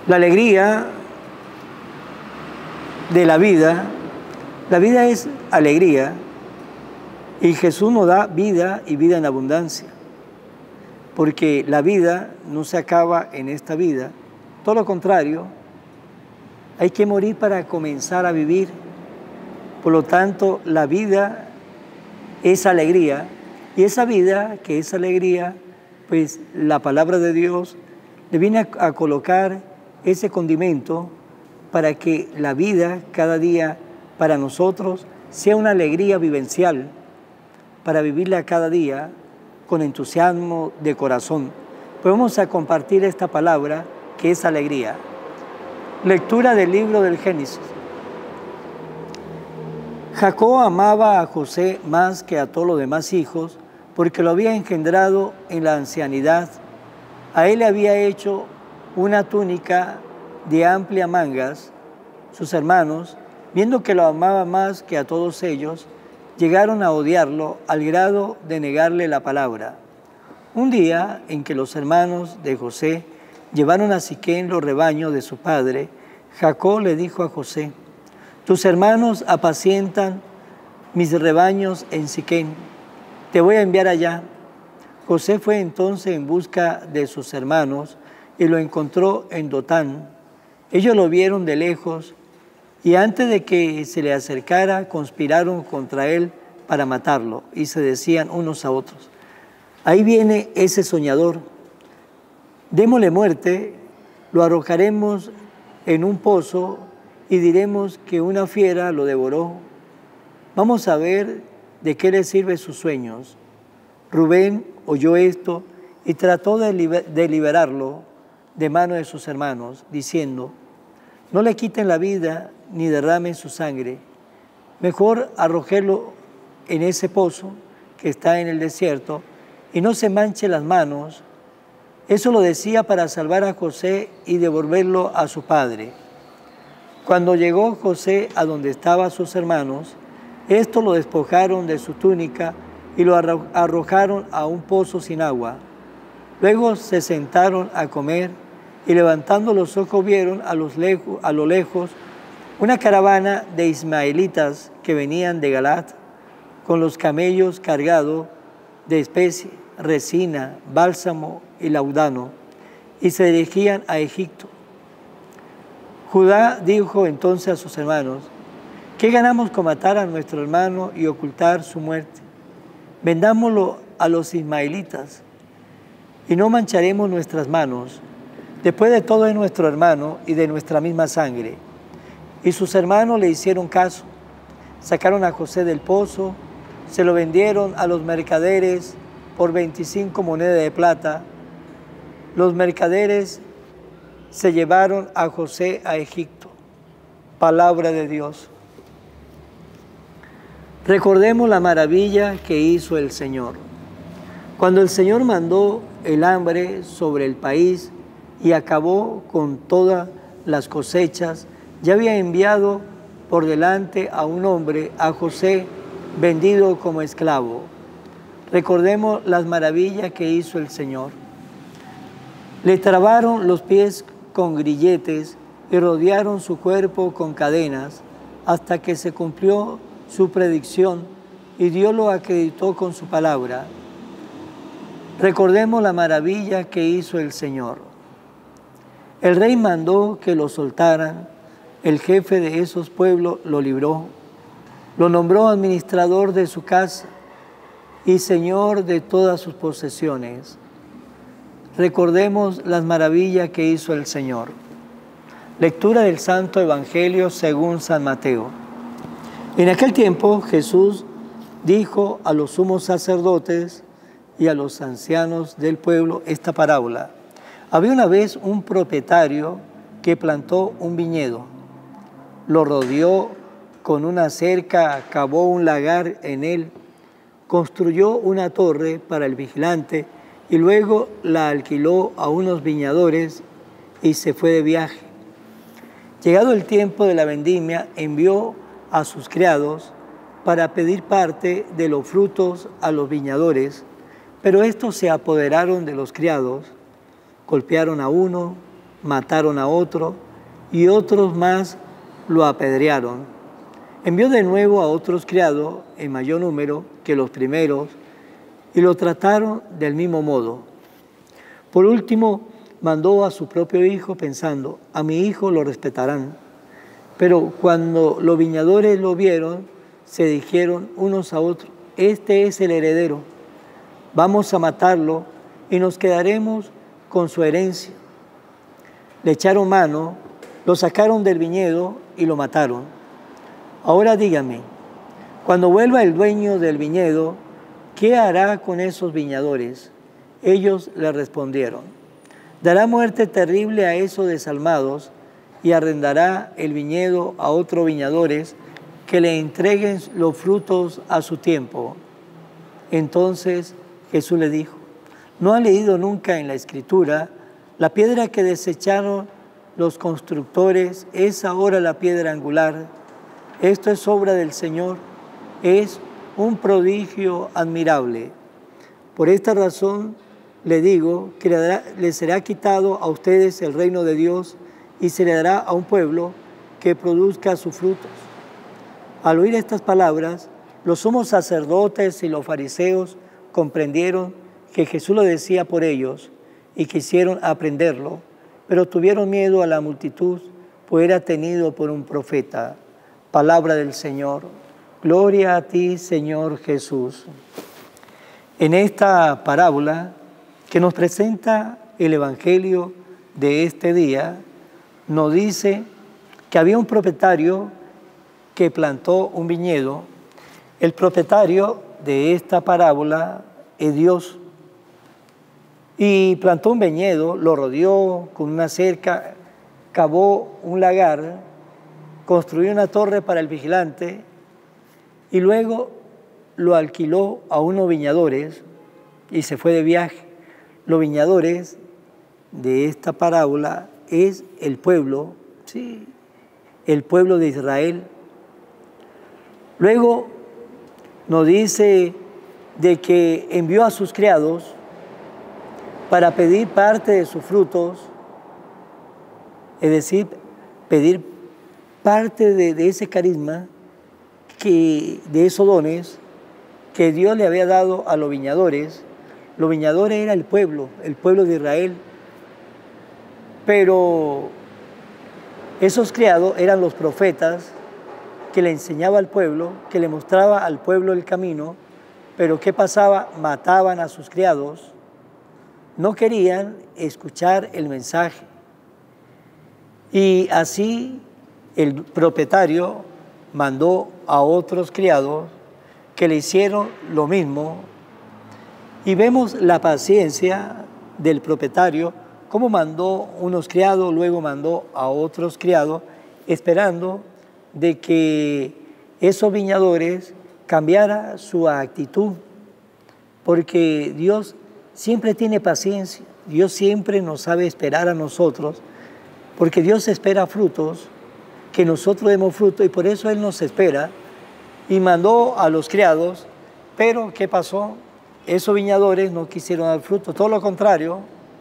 La alegría de la vida es alegría, y Jesús nos da vida y vida en abundancia, porque la vida no se acaba en esta vida, todo lo contrario, hay que morir para comenzar a vivir. Por lo tanto, la vida es alegría, y esa vida que es alegría, pues la palabra de Dios le viene a colocar ese condimento para que la vida cada día para nosotros sea una alegría vivencial, para vivirla cada día con entusiasmo de corazón. Pues vamos a compartir esta palabra que es alegría. Lectura del libro del Génesis. Jacob amaba a José más que a todos los demás hijos, porque lo había engendrado en la ancianidad. A él le había hecho una túnica de amplia mangas. Sus hermanos, viendo que lo amaba más que a todos ellos, llegaron a odiarlo al grado de negarle la palabra. Un día en que los hermanos de José llevaron a Siquem los rebaños de su padre, Jacob le dijo a José: tus hermanos apacientan mis rebaños en Siquem, te voy a enviar allá. José fue entonces en busca de sus hermanos y lo encontró en Dotán. Ellos lo vieron de lejos y antes de que se le acercara conspiraron contra él para matarlo, y se decían unos a otros: ahí viene ese soñador, démosle muerte, lo arrojaremos en un pozo y diremos que una fiera lo devoró. Vamos a ver de qué le sirven sus sueños. Rubén oyó esto y trató de liberarlo de mano de sus hermanos, diciendo: no le quiten la vida ni derramen su sangre. Mejor arrojarlo en ese pozo que está en el desierto y no se manche las manos. Eso lo decía para salvar a José y devolverlo a su padre. Cuando llegó José a donde estaban sus hermanos, estos lo despojaron de su túnica y lo arrojaron a un pozo sin agua. Luego se sentaron a comer y levantando los ojos vieron a lo lejos una caravana de ismaelitas que venían de Galat con los camellos cargados de especia, resina, bálsamo y laudano, y se dirigían a Egipto. Judá dijo entonces a sus hermanos: ¿qué ganamos con matar a nuestro hermano y ocultar su muerte? Vendámoslo a los ismaelitas y no mancharemos nuestras manos. Después de todo es nuestro hermano y de nuestra misma sangre. Y sus hermanos le hicieron caso. Sacaron a José del pozo, se lo vendieron a los mercaderes por 25 monedas de plata. Los mercaderes se llevaron a José a Egipto. Palabra de Dios. Recordemos la maravilla que hizo el Señor. Cuando el Señor mandó el hambre sobre el país y acabó con todas las cosechas, ya había enviado por delante a un hombre, a José, vendido como esclavo. Recordemos las maravillas que hizo el Señor. Le trabaron los pies con grilletes y rodearon su cuerpo con cadenas hasta que se cumplió su predicción y Dios lo acreditó con su palabra. Recordemos la maravilla que hizo el Señor. El rey mandó que lo soltaran, el jefe de esos pueblos lo libró, lo nombró administrador de su casa y señor de todas sus posesiones. Recordemos las maravillas que hizo el Señor. Lectura del Santo Evangelio según San Mateo. En aquel tiempo Jesús dijo a los sumos sacerdotes y a los ancianos del pueblo esta parábola. Había una vez un propietario que plantó un viñedo, lo rodeó con una cerca, cavó un lagar en él, construyó una torre para el vigilante y luego la alquiló a unos viñadores y se fue de viaje. Llegado el tiempo de la vendimia, envió a sus criados para pedir parte de los frutos a los viñadores, pero estos se apoderaron de los criados, golpearon a uno, mataron a otro y otros más lo apedrearon. Envió de nuevo a otros criados en mayor número que los primeros y lo trataron del mismo modo. Por último, mandó a su propio hijo pensando, a mi hijo lo respetarán. Pero cuando los viñadores lo vieron, se dijeron unos a otros, este es el heredero, vamos a matarlo y nos quedaremos con su herencia. Le echaron mano, lo sacaron del viñedo y lo mataron. Ahora dígame, cuando vuelva el dueño del viñedo, ¿qué hará con esos viñadores? Ellos le respondieron, dará muerte terrible a esos desalmados y arrendará el viñedo a otros viñadores que le entreguen los frutos a su tiempo. Entonces Jesús le dijo, ¿no ha leído nunca en la Escritura? La piedra que desecharon los constructores es ahora la piedra angular. Esto es obra del Señor, es un prodigio admirable. Por esta razón le digo que le será quitado a ustedes el reino de Dios y se le dará a un pueblo que produzca sus frutos. Al oír estas palabras, los sumos sacerdotes y los fariseos comprendieron que Jesús lo decía por ellos y quisieron aprenderlo, pero tuvieron miedo a la multitud, pues era tenido por un profeta. Palabra del Señor. Gloria a ti, Señor Jesús. En esta parábola que nos presenta el Evangelio de este día, nos dice que había un propietario que plantó un viñedo. El propietario de esta parábola es Dios. Y plantó un viñedo, lo rodeó con una cerca, cavó un lagar, construyó una torre para el vigilante y luego lo alquiló a unos viñadores y se fue de viaje. Los viñadores de esta parábola es el pueblo, sí, el pueblo de Israel. Luego nos dice de que envió a sus criados para pedir parte de sus frutos, es decir, pedir parte de ese carisma, de esos dones que Dios le había dado a los viñadores. Los viñadores era el pueblo de Israel. Pero esos criados eran los profetas que le enseñaba al pueblo, que le mostraba al pueblo el camino. Pero ¿qué pasaba? Mataban a sus criados. No querían escuchar el mensaje. Y así el propietario mandó a otros criados que le hicieron lo mismo. Y vemos la paciencia del propietario, cómo mandó unos criados, luego mandó a otros criados, esperando de que esos viñadores cambiara su actitud, porque Dios siempre tiene paciencia, Dios siempre nos sabe esperar a nosotros, porque Dios espera frutos, que nosotros demos fruto y por eso Él nos espera. Y mandó a los criados, pero ¿qué pasó? Esos viñadores no quisieron dar fruto, todo lo contrario,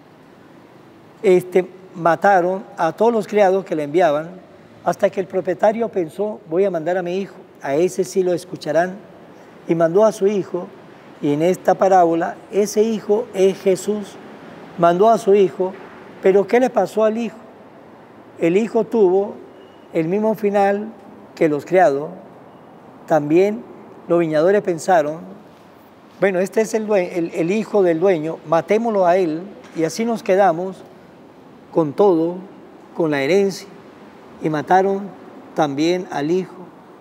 mataron a todos los criados que le enviaban, hasta que el propietario pensó, voy a mandar a mi hijo, a ese sí lo escucharán, y mandó a su hijo, y en esta parábola, ese hijo es Jesús, mandó a su hijo, pero ¿qué le pasó al hijo? El hijo tuvo el mismo final que los criados. También los viñadores pensaron, bueno, este es el hijo del dueño, matémoslo a él y así nos quedamos con todo, con la herencia. Y mataron también al hijo.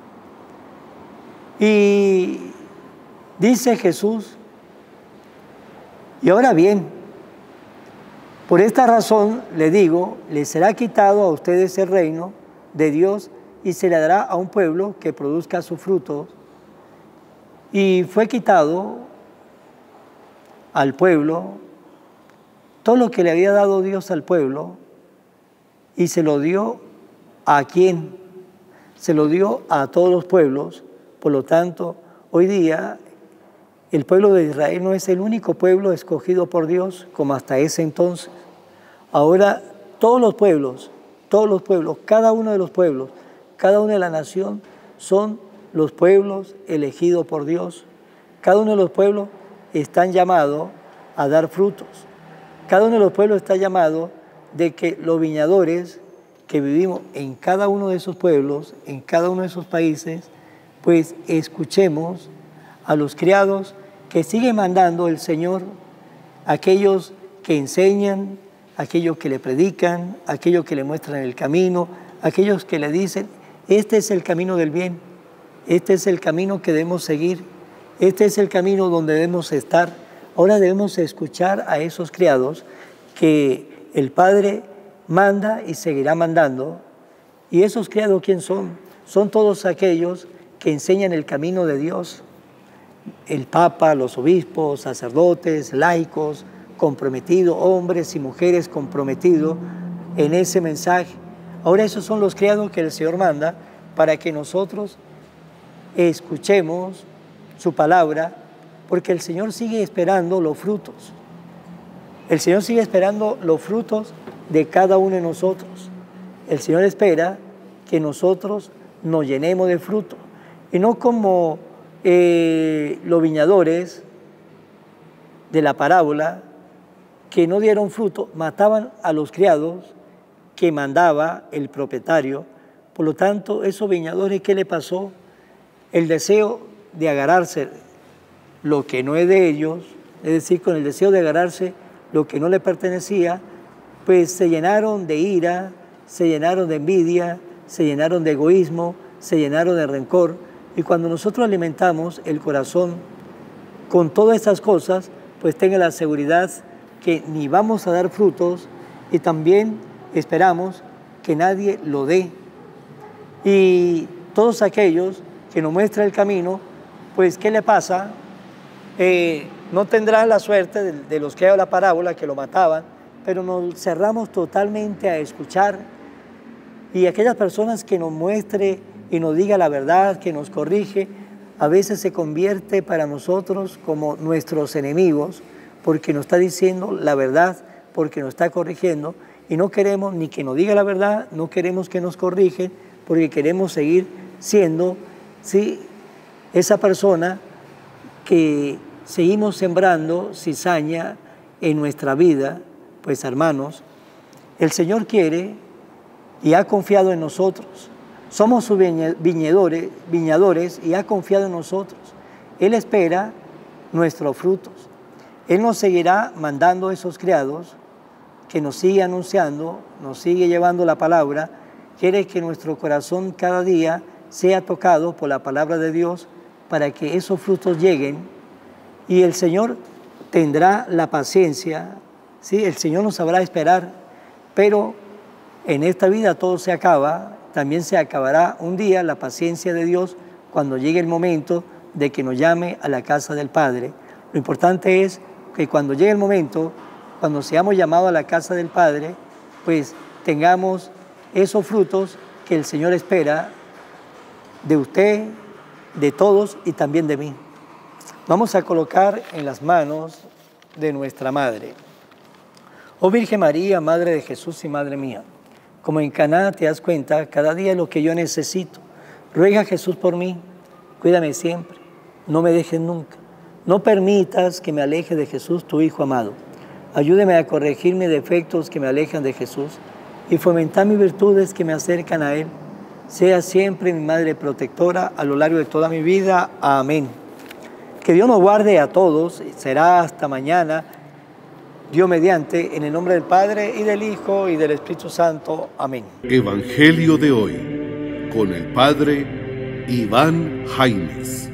Y dice Jesús, y ahora bien, por esta razón le digo, les será quitado a ustedes el reino de Dios y se le dará a un pueblo que produzca sus frutos. Y fue quitado al pueblo todo lo que le había dado Dios al pueblo y se lo dio ¿a quién? Se lo dio a todos los pueblos. Por lo tanto, hoy día el pueblo de Israel no es el único pueblo escogido por Dios como hasta ese entonces. Ahora todos los pueblos, cada uno de los pueblos, cada una de la nación son los pueblos elegidos por Dios. Cada uno de los pueblos están llamados a dar frutos. Cada uno de los pueblos está llamado de que los viñadores que vivimos en cada uno de esos pueblos, en cada uno de esos países, pues escuchemos a los criados que sigue mandando el Señor, aquellos que enseñan, aquellos que le predican, aquellos que le muestran el camino, aquellos que le dicen, este es el camino del bien, este es el camino que debemos seguir, este es el camino donde debemos estar. Ahora debemos escuchar a esos criados que el Padre manda y seguirá mandando. ¿Y esos criados quién son? Son todos aquellos que enseñan el camino de Dios. El Papa, los obispos, sacerdotes, laicos, comprometidos, hombres y mujeres comprometidos en ese mensaje. Ahora esos son los criados que el Señor manda para que nosotros escuchemos su palabra, porque el Señor sigue esperando los frutos. El Señor sigue esperando los frutos de cada uno de nosotros. El Señor espera que nosotros nos llenemos de fruto. Y no como los viñadores de la parábola que no dieron fruto, mataban a los criados que mandaba el propietario. Por lo tanto, esos viñadores, ¿qué le pasó? El deseo de agarrarse lo que no es de ellos, es decir, con el deseo de agarrarse lo que no le pertenecía, pues se llenaron de ira, se llenaron de envidia, se llenaron de egoísmo, se llenaron de rencor. Y cuando nosotros alimentamos el corazón con todas estas cosas, pues tenga la seguridad que ni vamos a dar frutos y también esperamos que nadie lo dé. Y todos aquellos que nos muestran el camino, pues ¿qué le pasa? No tendrán la suerte de los que de la parábola que lo mataban, pero nos cerramos totalmente a escuchar, y aquellas personas que nos muestre y nos diga la verdad, que nos corrige, a veces se convierte para nosotros como nuestros enemigos, porque nos está diciendo la verdad, porque nos está corrigiendo, y no queremos ni que nos diga la verdad, no queremos que nos corrigen, porque queremos seguir siendo, ¿sí?, esa persona que seguimos sembrando cizaña en nuestra vida. Pues hermanos, el Señor quiere y ha confiado en nosotros. Somos sus viñadores y ha confiado en nosotros. Él espera nuestros frutos. Él nos seguirá mandando esos criados que nos sigue anunciando, nos sigue llevando la palabra. Quiere que nuestro corazón cada día sea tocado por la palabra de Dios para que esos frutos lleguen, y el Señor tendrá la paciencia, ¿sí? El Señor nos sabrá esperar, pero en esta vida todo se acaba, también se acabará un día la paciencia de Dios cuando llegue el momento de que nos llame a la casa del Padre. Lo importante es que cuando llegue el momento, cuando seamos llamados a la casa del Padre, pues tengamos esos frutos que el Señor espera de usted, de todos y también de mí. Vamos a colocar en las manos de nuestra Madre. Oh Virgen María, Madre de Jesús y Madre mía, como en Caná te das cuenta cada día lo que yo necesito. Ruega a Jesús por mí, cuídame siempre, no me dejes nunca. No permitas que me aleje de Jesús, tu Hijo amado. Ayúdeme a corregir mis defectos que me alejan de Jesús y fomentar mis virtudes que me acercan a Él. Sea siempre mi Madre protectora a lo largo de toda mi vida. Amén. Que Dios nos guarde a todos. Será hasta mañana, Dios mediante, en el nombre del Padre, y del Hijo, y del Espíritu Santo. Amén. Evangelio de hoy, con el Padre Iván Jaimes.